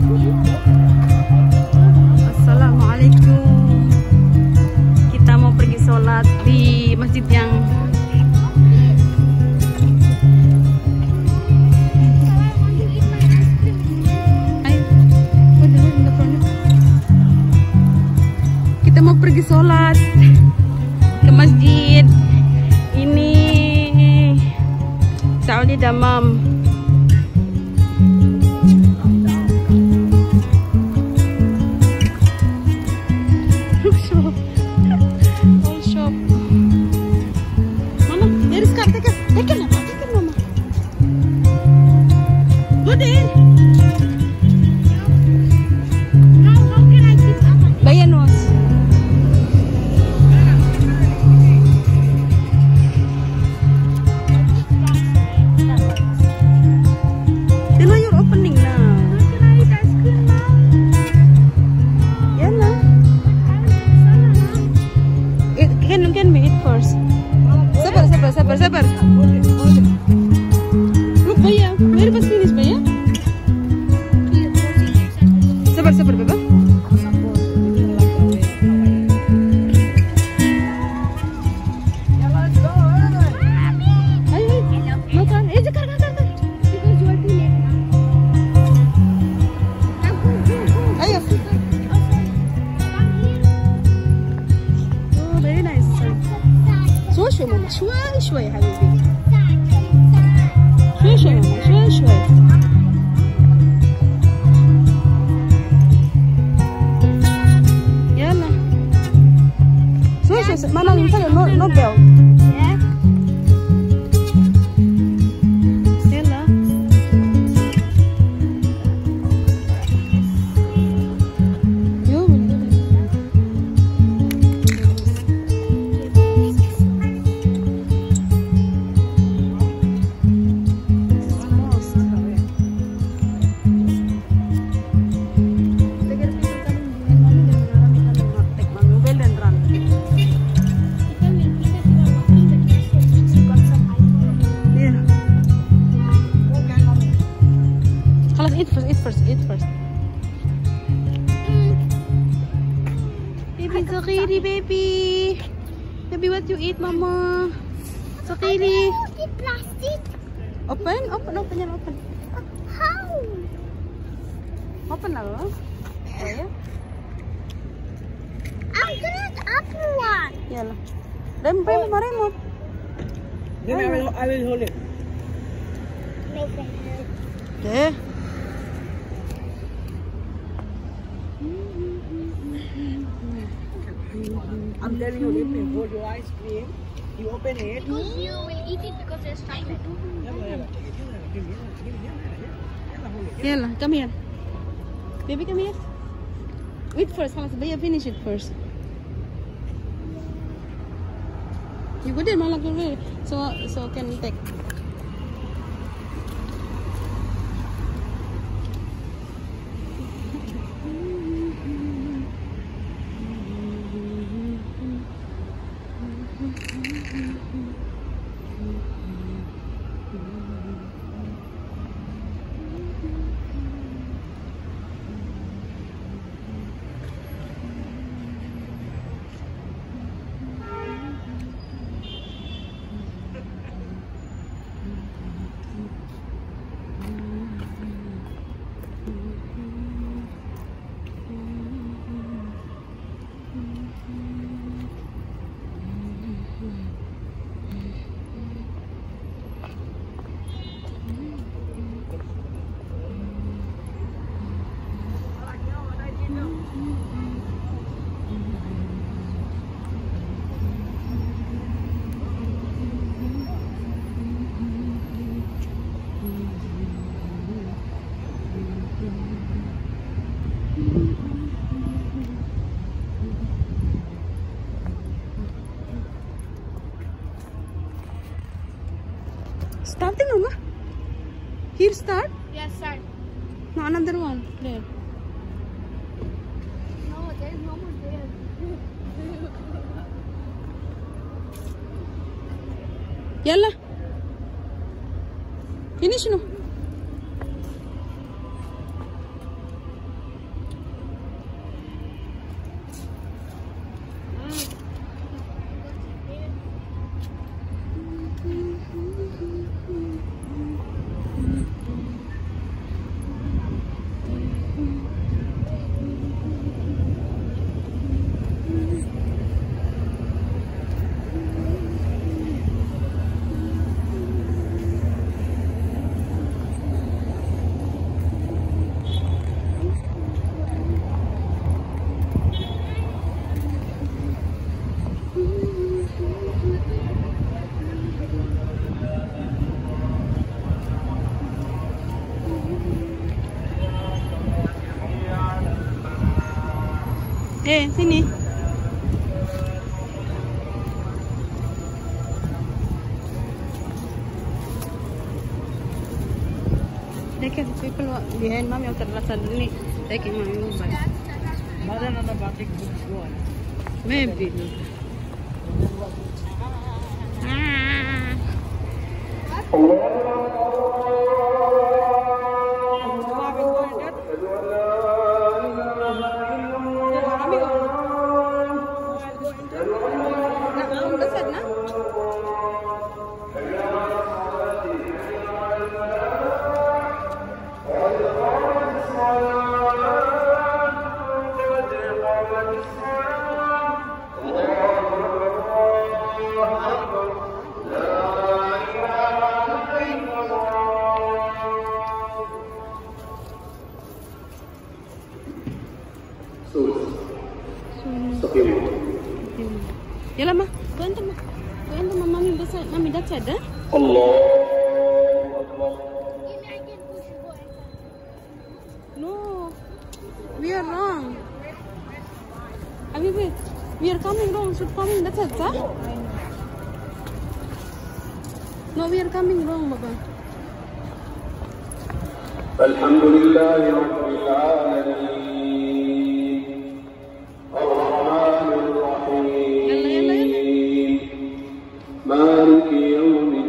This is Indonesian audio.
Assalamualaikum. Kita mau pergi sholat di masjid yang pergi sholat ke masjid ini Saudi Damam. All shop. Mama, there is car. Take it, Mama. Go there. How can I keep up? Bayanos. Sabar. Look, Baya. Where was finish, Baya? Sabar, Baba. Ayo, makan. Jakar. Ayo. Oh, very nice. شوي ماما شوي يا حبيبي شوي ماما شوي يلا شوي ماما ينفع نو بيل يلا Eat first. Baby, Zakiri, baby. Baby, what you eat, Mama? Zakiri. Eat plastic. Open. How? Open lah lo. Ya. I'm gonna apple one. Ya lah. Remote. I will hold it. Okay. I'm telling you, let me hold your ice cream. You open it. Because you will eat it because there's time. Yalla, come here. Baby, come here. Eat first. Finish it first. You go there, Malak, so can we take. Starting, Mama? Here start? Yeah, start. No, another one. There. No, there's no more there. Yalla. Finish no. Sini. Taking people behind Mom, after suddenly taking my mobile. Mother and the batik books one. Maybe. Yalah mah, go enter mami besar, mami that's it, eh? Maybe I can push you go inside. No, we are wrong. Wait, we are coming wrong. Should coming that's it, huh? No, we are coming wrong, Baba. Alhamdulillah Rabbil Alamin Ar-Rahmanir Rahim Maliki Yawmid